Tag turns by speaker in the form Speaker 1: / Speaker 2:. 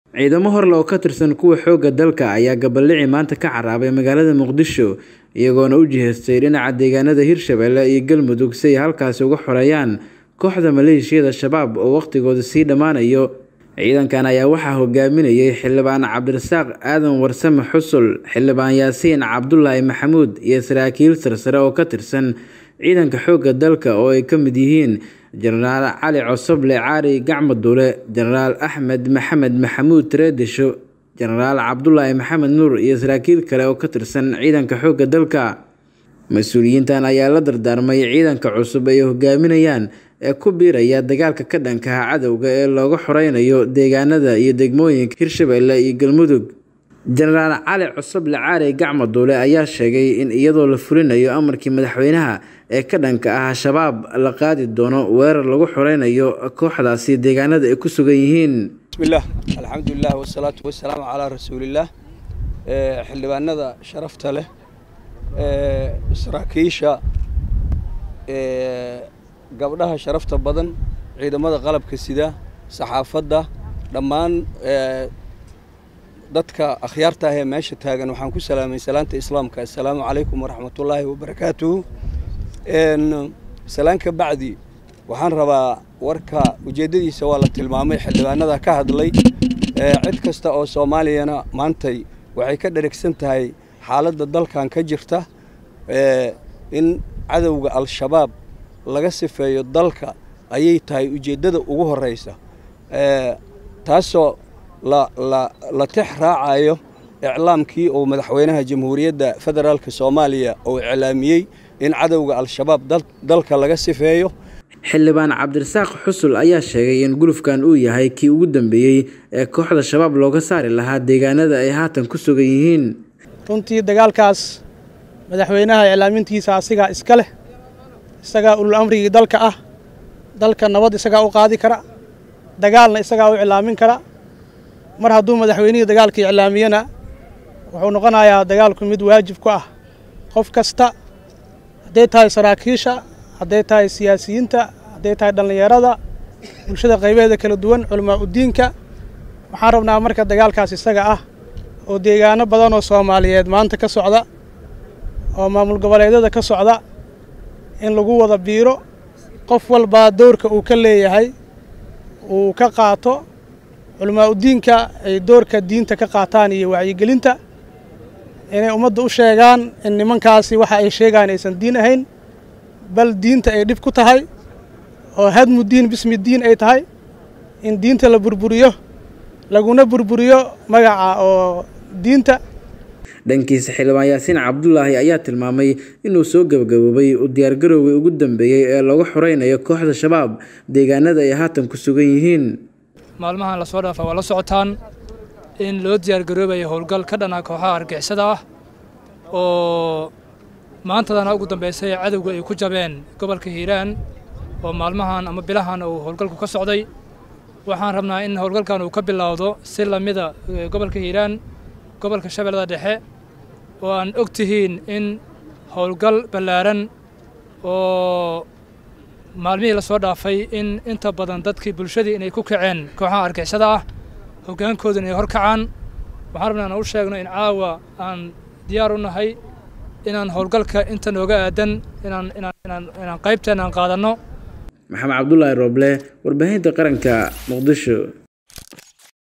Speaker 1: ciidamo hor loo ka tirsan kuwa xoogga dalka ayaa gabaldhici maanta ka caraabay magaalada Muqdisho iyagoona u jiheystay dhinaca deegaanada Hirshabelle iyo Galmudug si ay halkaas uga xoreeyaan kooxda maleeshiyada shabaab oo waqtigooda sii dhamaanayo. ciidankan ayaa waxaa hogaaminayay xildhibaan Cabdirasaaq Aadan Warsame Xusul, xildhibaan Yaasiin Cabdullaahi Maxamuud iyo saraakiil sarsare oo ka tirsan ciidanka xoogga dalka oo ay ka mid yihiin Jenaraal Cali Cosoble Caari Gacmo Dule, Jenaraal Axmed Maxamed Maxamuud Tireedisho, Jenaraal Cabdullaahi Maxamed Nuur iyo saraakiil kale oo ka tirsan ciidanka xoogga dalka. Mas'uuliyiintan ayaa la dardaarmay ciidanka cusub ay hogaaminayaan ee ku biiraya dagaalka ka dhanka ah cadawga ee looga xoreynayo deegaanada iyo degmooyinka Hirshabelle iyo Galmudug. Jenaraal Cali Cosoble Caari Gacmo Dule ayaa sheegay in iyadoo la fulinayo amarkii madaxweynaha ee ka dhanka ah shabaab la qaadi doono weerar lagu xoreynayo kooxdaasi deegaanada ay ku sugan yihiin.
Speaker 2: Bismillah, alxamdulillah wasalaatu wasalaamu calaa rasuulillah. xildhibaanada sharafta leh saraakiisha gabdhaha sharafta badan, ciidamada qalabka sida, saxaafadda, dhammaan dadka akhyaarta ah ee meesha taagan waxaan ku salaamay salaanta islaamka. Assalaamu calaykum waraxmatullaahi wabarakaatuh. salaanka bacdi waxaan rabaa warka ujeedadiisa waa la tilmaamay, xildhibaanada ka hadlay. cid kasta oo Soomaaliyana maantay waxay ka dheregsan tahay xaaladda dalkan ka jirta, in cadawga al-shabaab laga sifeeyo dalka ayay tahay ujeedada ugu horeysa, taasoo la tix raacayo iclaamkii oo madaxweynaha jamhuuriyadda federaalka Soomaaliya oo iclaamiyay in cadawga al-shabaab dalka laga sifeeyo.
Speaker 1: xildhibaan Cabdirasaaq Xusul ayaa sheegay in gulufkan uu yahay kii ugu dambeeyay ee kooxda shabaab looga saari lahaa deegaanada ay haatan ku sugan yihiin.
Speaker 3: runtii dagaalkaas madaxweynaha iclaamintiisa asiga iska leh, isaga ulul amrigii dalka ah, dalka nabad isaga u qaadi kara, dagaalna isaga u iclaamin kara. mar hadduu madaxweynihii dagaalka iclaamiyana wuxuu noqonayaa dagaalku mid waajib ku ah qof kasta, hadday tahay saraakiisha, hadday tahay siyaasiyiinta, hadday tahay dhallinyarada, bulshada qaybaheeda kala duwan, culamaa udiinka. waxaan rabnaa marka dagaalkaas isaga ah oo deegaano badan oo Soomaaliyeed maanta ka socda oo maamul goboleedyada ka socda in lagu wada biiro, qof walba doorka uu ka leeyahay uu ka qaato, culamaa udiinka ay doorka diinta ka qaataan iyo wacyigelinta, inay ummadda u sheegaan in nimankaasi waxa ay sheegaan aysan diin ahayn, bal diinta ay dhib ku tahay oo hadmu diin bismi diin ay tahay, in diinta la burburiyo laguna burburiyo magaca oo diinta.
Speaker 1: dhankiisa xildhibaan Yaasiin Cabdullaahi ayaa tilmaamay inuu soo gabagaboobay u diyaargarowgii ugu dambeeyay ee lagu xoreynayo kooxda shabaab deegaanada ay haatan ku sugan yihiin.
Speaker 4: maalmahan la soo dhaafay waa la socotaan in loo diyaargaroobayo howlgal ka dhan ah kooxaha argixisada ah oo maantadana ugu dambeysay cadawga ay ku jabeen gobolka Hiiraan oo maalmahan ama bilahan uu howlgalku ka socday. waxaan rabnaa in howlgalkan uu ka bilowdo si lamida gobolka Hiiraan, gobolka Shabeellada Dhexe, oo aan ogtihiin in howlgal ballaaran oo maalmihii la soo dhaafay in inta badan dadkii bulshadii inay ku kaceen kooxaha argixisada ah, hogaankooda inay hor kacaan. waxaan rabnaa inaan u sheegno in caawa aan diyaar u nahay inaan howlgalka inta nooga aadan inaan qaybteena aan qaadanno.
Speaker 1: Maxamed Cabdullaahi Roble, warbaahinta qaranka, Muqdisho.